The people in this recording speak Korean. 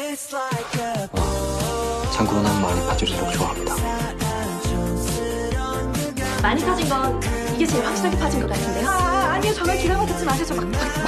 장구는 많이 파질수록 좋아합니다. 많이 파진 건 이게 제일 확실하게 파진 것 같은데요? 아니요, 정말 기가 막히지 마세요. 막